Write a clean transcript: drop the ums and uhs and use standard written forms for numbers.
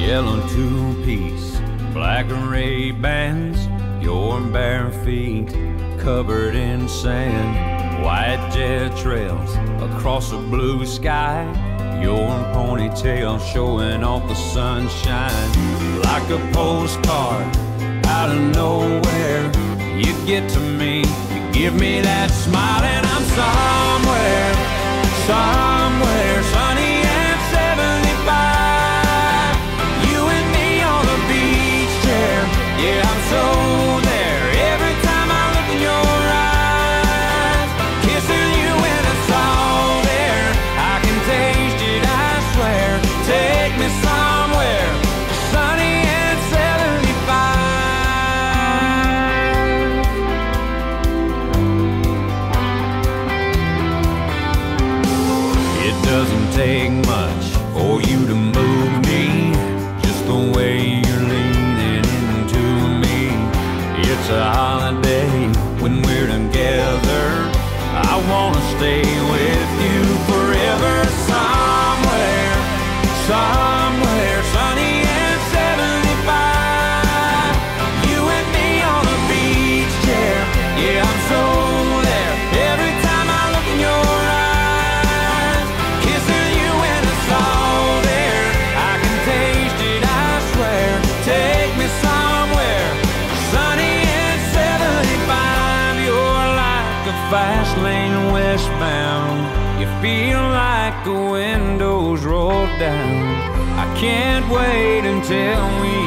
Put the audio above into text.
Yellow two-piece, black Ray-Bans, your bare feet covered in sand, white jet trails across a blue sky, your ponytail showing off the sunshine. Like a postcard out of nowhere, you get to me, you give me that smile, and I'm somewhere, somewhere sunny and 75. You and me on the beach chair, yeah, I'm so there. Every time I look in your eyes, kissing you and it's all there. I can taste it, I swear. Take me somewhere sunny and 75. It doesn't take much for you to move me, just the way you're leaning into me. It's a holiday when we're together. I wanna stay with you forever. Somewhere, somewhere sunny and 75. You and me on a beach chair, yeah, I'm so there. Every time I look in your eyes, kissing you and it's all there. I can taste it, I swear. Take me somewhere sunny and 75. You're like a fast lane westbound. You feel like the windows roll down. I can't wait until we